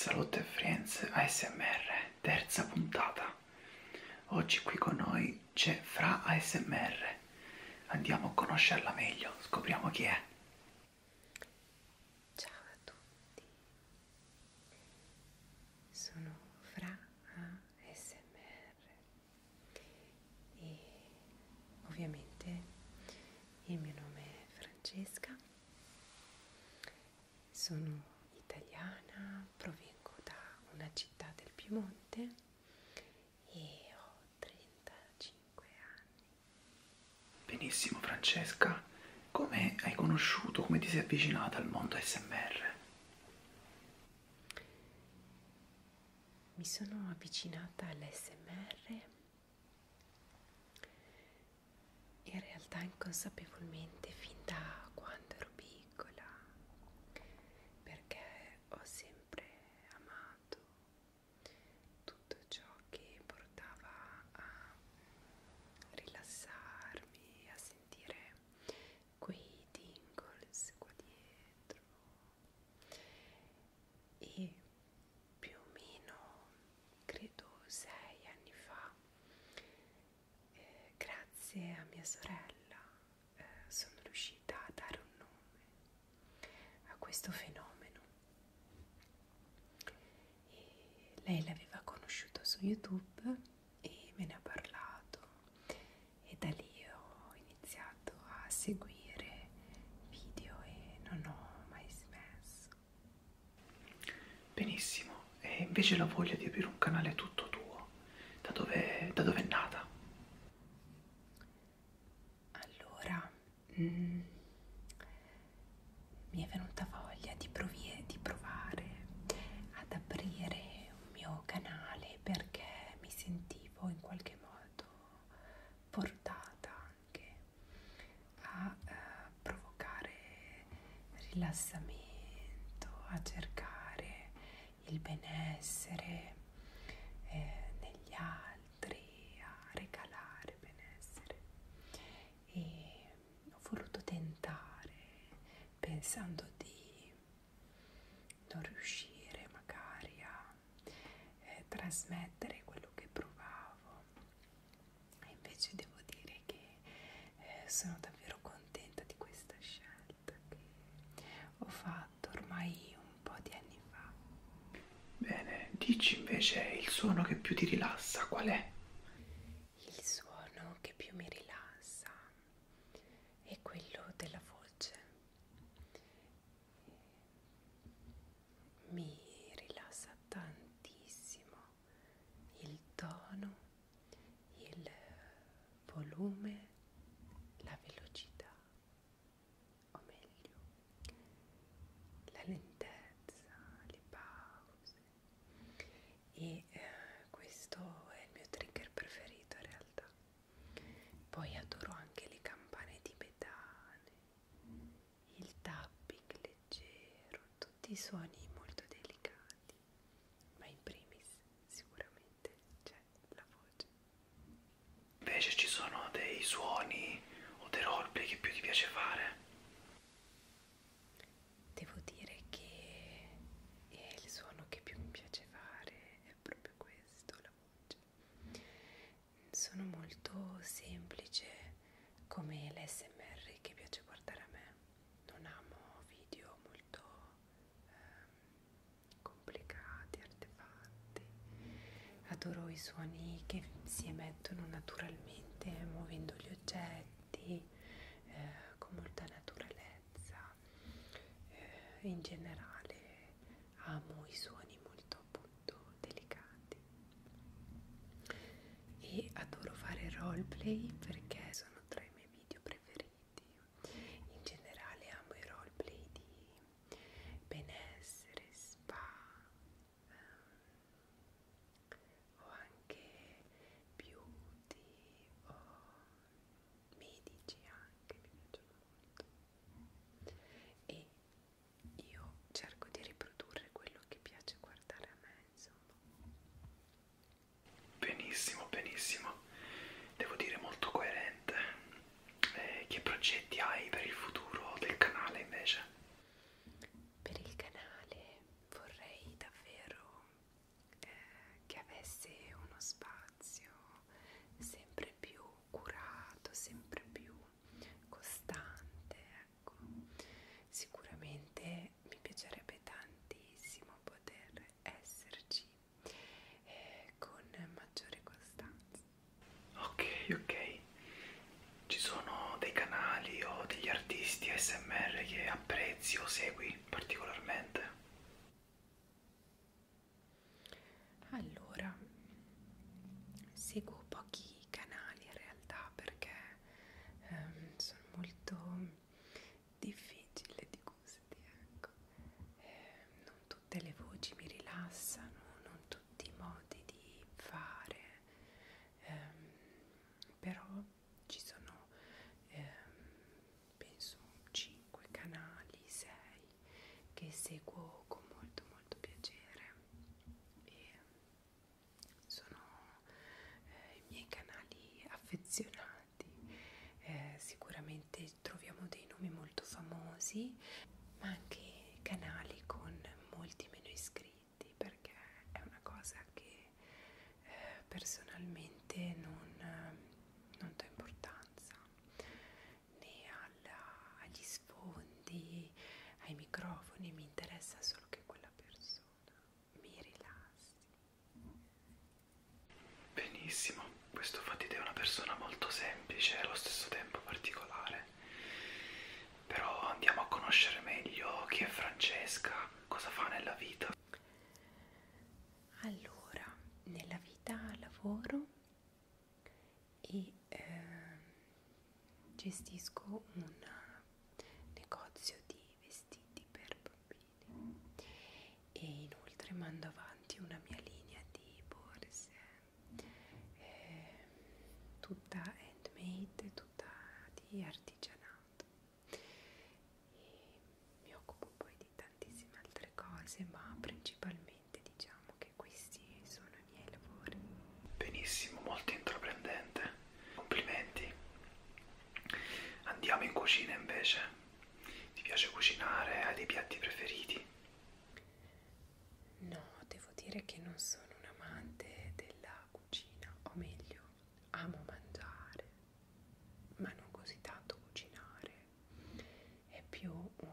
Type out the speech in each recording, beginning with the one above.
Salute e Friends ASMR, terza puntata. Oggi qui con noi c'è Fra ASMR. Andiamo a conoscerla meglio, scopriamo chi è. Ciao a tutti, sono Fra ASMR e ovviamente il mio nome è Francesca, sono italiana, provengo da una città del Piemonte e ho 35 anni. Benissimo Francesca, come hai conosciuto, come ti sei avvicinata al mondo ASMR? Mi sono avvicinata all'ASMR in realtà inconsapevolmente fin da quando ero piccola, perché ho sempre amato tutto ciò che portava a rilassarmi, a sentire quei tingles qua dietro e più o meno credo 6 anni fa, grazie a mia sorella, sono riuscita a dare un nome a questo fenomeno. E lei l'aveva conosciuto su YouTube e me ne ha parlato e da lì ho iniziato a seguire video e non ho mai smesso. Benissimo, e invece la voglia di aprire un canale tutto tuo, da dove è nata? Allora, mi è venuta voglia di provare ad aprire un mio canale perché mi sentivo in qualche modo portata anche a provocare rilassamento, a cercare il benessere negli altri, a regalare benessere. E ho voluto tentare pensando di non riuscire magari a trasmettere quello che provavo, e invece devo dire che sono davvero contenta di questa scelta che ho fatto ormai un po' di anni fa. Bene, dici invece il suono che più ti rilassa, qual è? Il suono che più mi rilassa è quello della voce. Mi rilassa tantissimo il tono, il volume, la velocità, o meglio, la lentezza, le pause. E questo è il mio trigger preferito in realtà. Poi adoro anche le campane tibetane, il tapping leggero, tutti i suoni molto delicati, ma in primis sicuramente c'è la voce. Invece ci sono dei suoni o dei roleplay che più ti piace fare? Devo dire che il suono che più mi piace fare è proprio questo, la voce. Sono molto semplice come l'SMR che piace guardare a me. Non amo video molto complicati, artefatti. Adoro i suoni che si emettono naturalmente muovendo gli oggetti con molta naturalezza. In generale amo i suoni molto appunto delicati e adoro fare roleplay perché sono tra i miei video preferiti. In generale amo i roleplay di benessere, spa, o anche beauty o medici anche, mi piacciono molto. E io cerco di riprodurre quello che piace guardare a me, insomma. Benissimo, benissimo. Devo dire molto coerente. Che progetti hai per il futuro del canale invece? Per il canale vorrei davvero servizio segui particolarmente? Allora, seguo pochi canali in realtà perché sono molto difficile di gusti, ecco. Non tutte le voci mi rilassano, non tutti i modi di fare, però ci sono penso 5 canali, 6 che seguo con molto molto piacere e sono i miei canali affezionati. Sicuramente troviamo dei nomi molto famosi, ma anche canali con molti meno iscritti, perché è una cosa che personalmente non do importanza né agli sfondi, ai microfoni, mi interessa solo che quella persona mi rilassi. Benissimo, questo fa di te una persona molto semplice e allo stesso tempo particolare. Però andiamo a conoscere meglio chi è Francesca, cosa fa nella vita. Allora, nella vita lavoro e gestisco un negozio di vestiti per bambini e inoltre mando avanti una mia linea di borse, tutta handmade, tutta di artigianato, e mi occupo poi di tantissime altre cose, ma principalmente diciamo che questi sono i miei lavori. Benissimo, molto intraprendente. Complimenti. Andiamo in cucina invece. Ti piace cucinare? Hai dei piatti preferiti? No, devo dire che non sono un amante della cucina, o meglio, amo mangiare, ma non così tanto cucinare. È più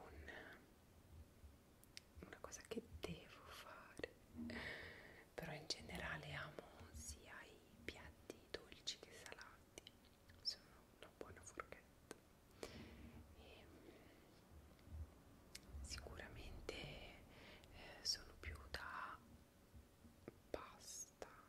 una cosa che devo fare, però in generale amo sia i piatti dolci che salati, sono una buona forchetta. E sicuramente sono più da pasta,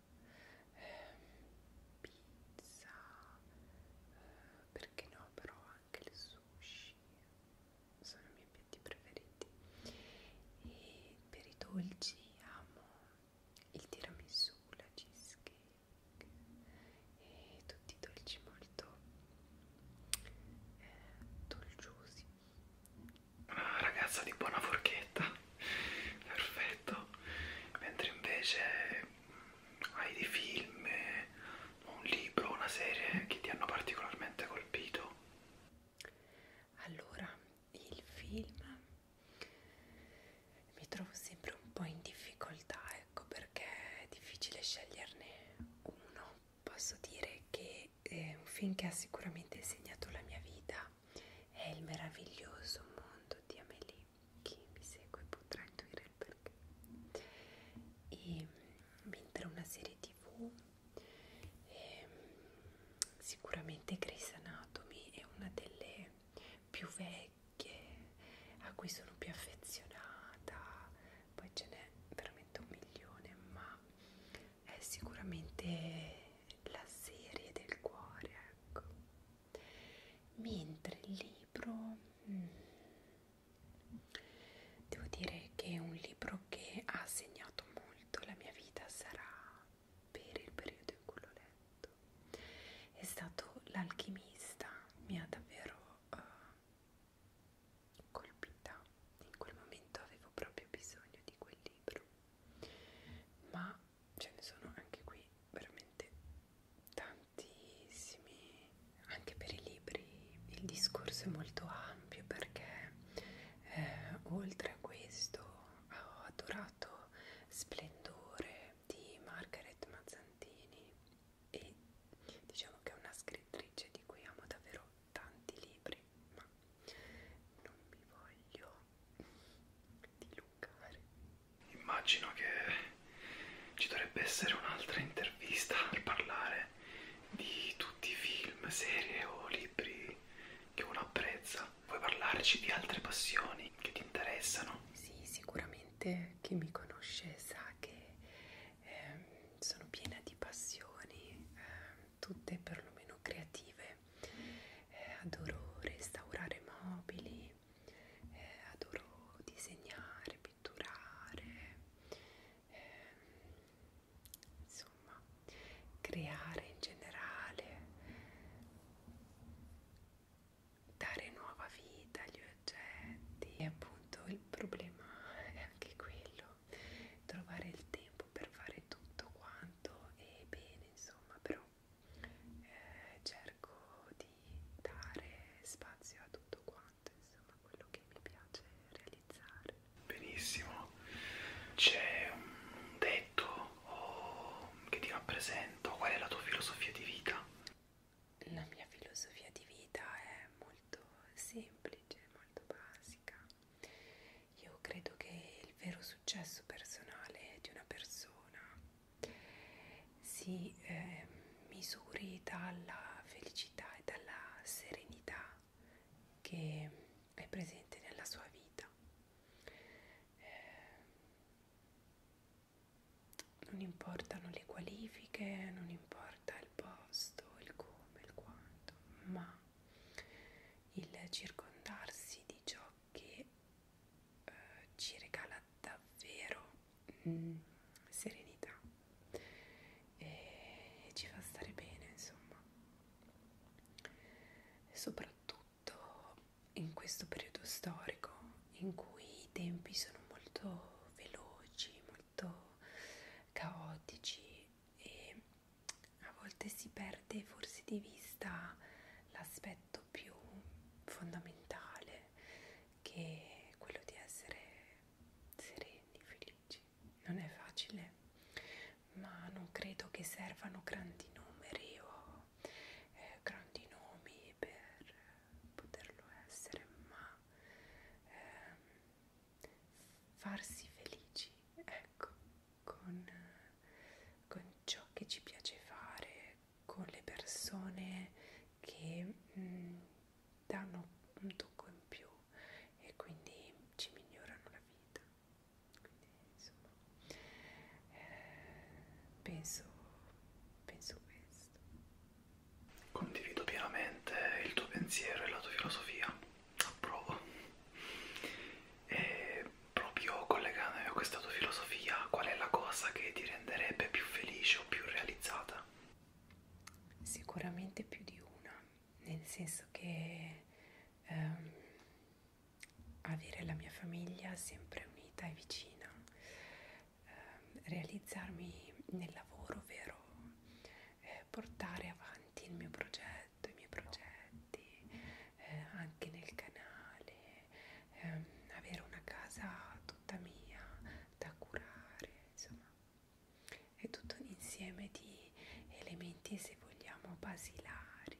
pizza, perché no, però anche il sushi sono i miei piatti preferiti. E per i dolci amo il tiramisù, la cheesecake e tutti i dolci molto dolciosi. Una ragazza di buona forchetta. Perfetto. Mentre invece hai dei film, un libro, una serie che ti hanno particolarmente colpito? Allora, il film mi trovo sempre un po' in difficoltà, ecco, perché è difficile sceglierne uno. Posso dire che un film che ha sicuramente segnato la mia vita è Il meraviglioso mondo di Amélie. Chi mi segue potrà intuire il perché. E mentre una serie TV, sicuramente Grey's Anatomy è una delle più vecchie, a cui sono più affezionata, poi ce n'è veramente 1 milione, ma è sicuramente la serie del cuore, ecco. Mentre il libro, devo dire che un libro che ha segnato molto la mia vita sarà, per il periodo in cui l'ho letto, è stato L'Alchimista. Mi ha davvero colpita, in quel momento avevo proprio bisogno di quel libro, ma ce ne sono anche qui veramente tantissimi. Anche per i libri il discorso è molto ampio, perché oltre a questo ho adorato Splendore di Margaret Mazzantini e diciamo che è una scrittrice di cui amo davvero tanti libri, ma non mi voglio dilungare. Immagino che ci dovrebbe essere un'altra intervista per parlare di tutti i film, serie o libri che uno apprezza. Puoi parlarci di altre passioni? chi mi conosce sa che sono piena di passioni, tutte perlomeno creative. Adoro restaurare mobili, adoro disegnare, pitturare, insomma, creare in generale, dare nuova vita agli oggetti. E appunto il problema è anche quello, trovare il tempo per fare tutto quanto e bene, insomma, però cerco di dare spazio a tutto quanto, insomma, quello che mi piace realizzare. Benissimo. C'è un detto che ti rappresenta? Qual è la tua filosofia di vita? La mia filosofia di vita è molto semplice, molto basica. Io credo che il vero successo personale di una persona si misuri dalla felicità e dalla serenità che è presente nella sua vita. Non importano le qualifiche, non importa il posto, il come, il quanto, ma il circondarsi di ciò che ci regala davvero serenità e ci fa stare bene, insomma. E soprattutto in questo periodo storico in cui i tempi sono molto veloci, molto caotici e a volte si perde forse di vista l'aspetto più fondamentale, che è quello di essere sereni, felici. Non è facile, ma non credo che servano grandi numeri o grandi nomi per poterlo essere, ma farsi felici, ecco, con ciò che ci piace fare, con le persone che danno un tocco in più e quindi ci migliorano la vita. Quindi insomma penso questo. Condivido pienamente il tuo pensiero e la tua filosofia. Approvo. E proprio collegandomi a questa tua filosofia, qual è la cosa che ti renderebbe più felice o più realizzata? Sicuramente più di una, nel senso che avere la mia famiglia sempre unita e vicina, realizzarmi nel lavoro, ovvero portare avanti il mio progetto, i miei progetti, anche nel canale, avere una casa tutta mia da curare, insomma, è tutto un insieme di elementi, se vogliamo, basilari,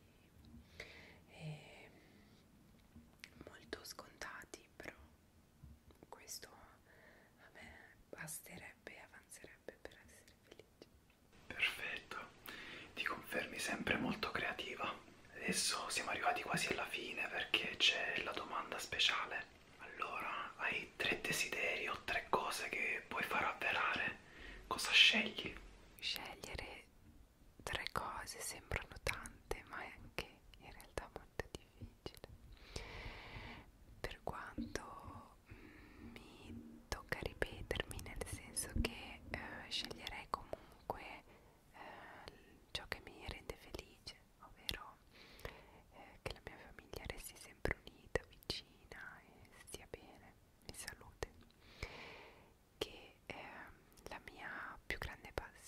e molto scontati, però questo a me basterebbe e avanzerebbe per essere felice. Perfetto, ti confermi sempre molto creativa. Adesso siamo arrivati quasi alla fine perché c'è la domanda speciale. Allora, hai 3 desideri o 3 cose che puoi far avverare? Cosa scegli? Scegliere 3 cose sembrano tante, ma è anche in realtà molto difficile, per quanto mi tocca ripetermi, nel senso che sceglierei comunque ciò che mi rende felice, ovvero che la mia famiglia resti sempre unita, vicina e stia bene, in salute, che la mia più grande passione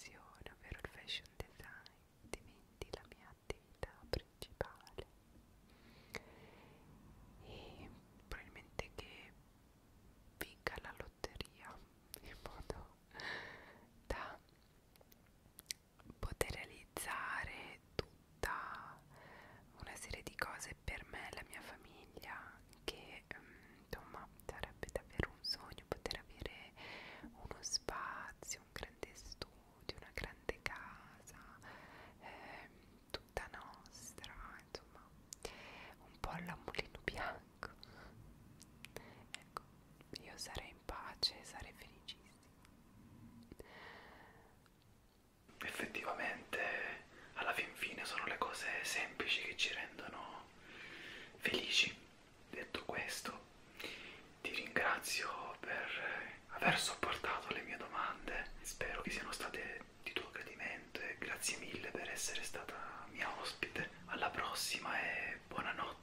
sono le cose semplici che ci rendono felici. Detto questo, ti ringrazio per aver sopportato le mie domande, spero che siano state di tuo gradimento e grazie mille per essere stata mia ospite. Alla prossima e buonanotte.